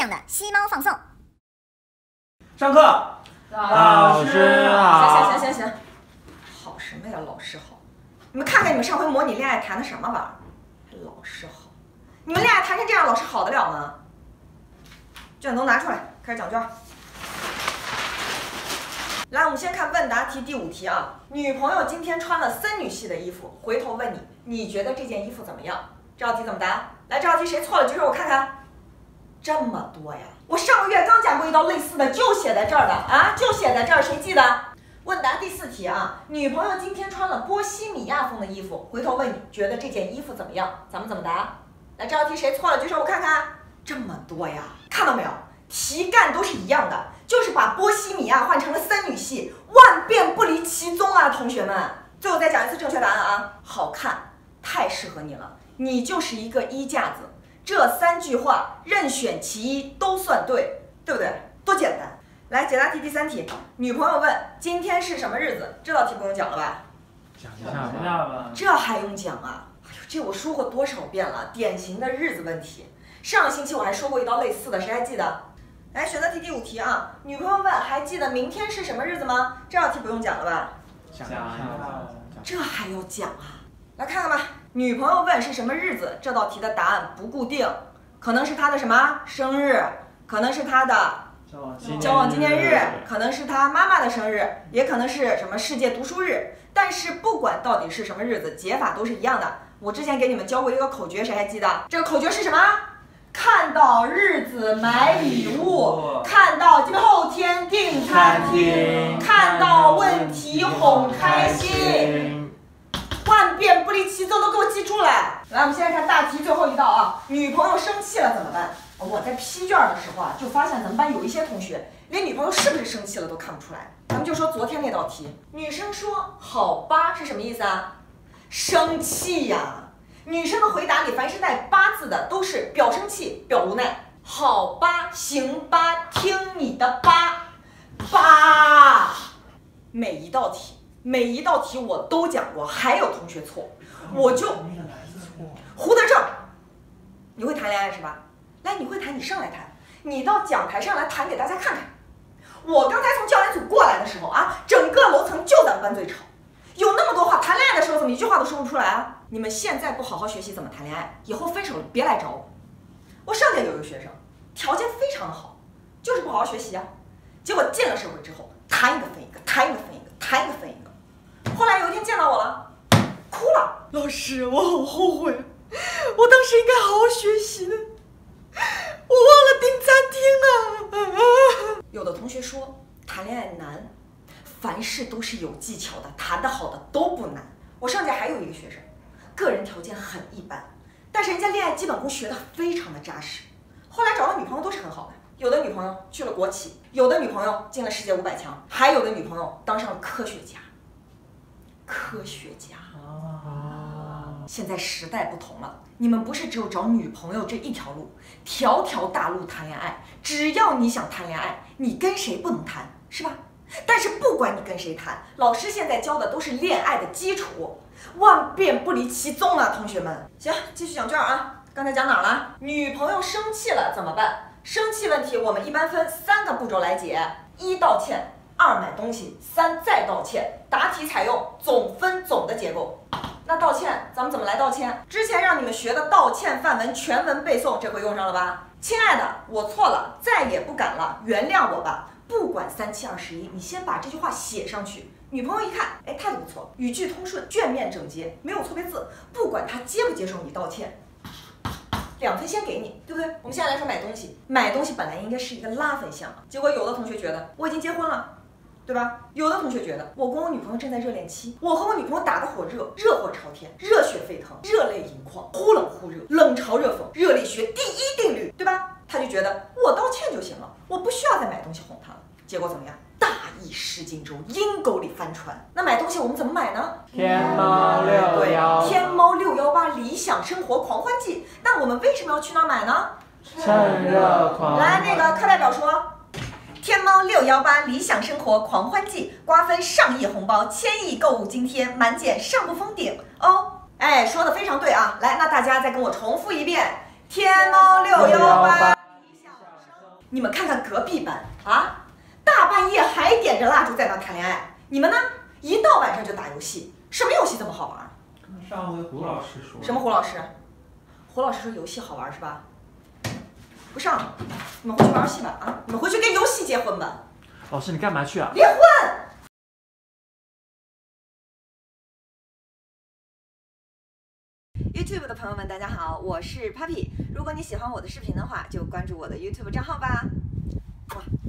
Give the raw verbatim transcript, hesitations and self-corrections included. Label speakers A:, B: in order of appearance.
A: 讲的吸猫放送。
B: 上课，老师好。
C: 行行行行行，好什么呀？老师好！你们看看你们上回模拟恋爱谈的什么玩意儿？老师好！你们恋爱谈成这样，老师好得了吗？卷宗拿出来，开始讲卷。来，我们先看问答题第五题啊。女朋友今天穿了森女系的衣服，回头问你，你觉得这件衣服怎么样？这道题怎么答？来，这道题谁错了举手我看看。这么多呀！我上个月刚讲过一道类似的，就写在这儿的啊，就写在这儿，谁记得？问答第四题啊，女朋友今天穿了波西米亚风的衣服，回头问你觉得这件衣服怎么样？咱们怎么答？来，这道题谁错了举手我看看。这么多呀，看到没有？题干都是一样的，就是把波西米亚换成了森女系，万变不离其宗啊，同学们！最后再讲一次正确答案啊，好看，太适合你了，你就是一个衣架子。这三句话任选其一都算对，对不对？多简单！来，解答题第三题，女朋友问今天是什么日子？这道题不用讲了吧？
B: 讲一下吧。
C: 这还用讲啊？哎呦，这我说过多少遍了，典型的日子问题。上个星期我还说过一道类似的，谁还记得？来，选择题第五题啊，女朋友问还记得明天是什么日子吗？这道题不用讲了吧？
B: 讲一下。
C: 这还要讲啊？来看看吧。女朋友问是什么日子？这道题的答案不固定，可能是她的什么生日，可能是她的交往纪念日，可能是她妈妈的生日，也可能是什么世界读书日。但是不管到底是什么日子，解法都是一样的。我之前给你们教过一个口诀，谁还记得？这个口诀是什么？看到日子买礼物，看到后天订餐厅，看到问题哄开心，万变不离其宗，都给我记住了。来，我们现在看大题最后一道啊，女朋友生气了怎么办？我在批卷的时候啊，就发现咱们班有一些同学连女朋友是不是生气了都看不出来。咱们就说昨天那道题，女生说好吧是什么意思啊？生气呀、啊。女生的回答里凡是带吧字的都是表生气表无奈。好吧，行吧，听你的吧。吧，每一道题每一道题我都讲过，还有同学错，我就胡德正，你会谈恋爱是吧？来，你会谈，你上来谈，你到讲台上来谈给大家看看。我刚才从教研组过来的时候啊，整个楼层就咱们班最吵，有那么多话，谈恋爱的时候怎么一句话都说不出来啊？你们现在不好好学习怎么谈恋爱？以后分手了别来找我。我上届有一个学生，条件非常的好，就是不好好学习啊。结果进了社会之后，谈一个分一个，谈一个分一个，谈一个分一个。后来有一天见到我了，哭了。老师，我好后悔，我当时应该好好学习的，我忘了订餐厅啊。有的同学说谈恋爱难，凡事都是有技巧的，谈得好的都不难。我上届还有一个学生，个人条件很一般，但是人家恋爱基本功学得非常的扎实，后来找到女朋友都是很好的。有的女朋友去了国企，有的女朋友进了世界五百强，还有的女朋友当上了科学家。科学家啊！现在时代不同了，你们不是只有找女朋友这一条路，条条大路谈恋爱。只要你想谈恋爱，你跟谁不能谈，是吧？但是不管你跟谁谈，老师现在教的都是恋爱的基础，万变不离其宗啊，同学们。行，继续讲卷啊。刚才讲哪儿了？女朋友生气了怎么办？生气问题我们一般分三个步骤来解：一道歉，二买东西，三再道歉。答题采用总分总的结构。那道歉咱们怎么来道歉？之前让你们学的道歉范文全文背诵，这回用上了吧？亲爱的，我错了，再也不敢了，原谅我吧。不管三七二十一，你先把这句话写上去。女朋友一看，哎，态度不错，语句通顺，卷面整洁，没有错别字。不管他接不接受你道歉，两分先给你，对不对？我们现在来说买东西，买东西本来应该是一个拉分项，结果有的同学觉得我已经结婚了，对吧？有的同学觉得我跟我女朋友正在热恋期，我和我女朋友打得火热，热火朝天，热血沸腾，热泪盈眶，忽冷忽热，冷嘲热讽，热力学第一定律，对吧？他就觉得我道歉就行了，我不需要再买东西哄他了。结果怎么样？大意失荆州，阴沟里翻船。那买东西我们怎么买呢？
B: 天猫六幺，
C: 天猫六幺八理想生活狂欢季。那我们为什么要去那儿买呢？
B: 趁热狂欢。
C: 来，那个课代表说，天猫六幺八理想生活狂欢季，瓜分上亿红包，千亿购物津贴，满减上不封顶哦。哎，说的非常对啊！来，那大家再跟我重复一遍：天猫六幺八。 你们看看隔壁班啊，大半夜还点着蜡烛在那谈恋爱，你们呢？一到晚上就打游戏，什么游戏这么好玩？
B: 上回胡老师说。
C: 什么胡老师？胡老师说游戏好玩是吧？不上了，你们回去玩游戏吧啊！你们回去跟游戏结婚吧。
B: 老师，你干嘛去啊？
C: 离婚。YouTube 的朋友们，大家好，我是 Papi。如果你喜欢我的视频的话，就关注我的 YouTube 账号吧。哇。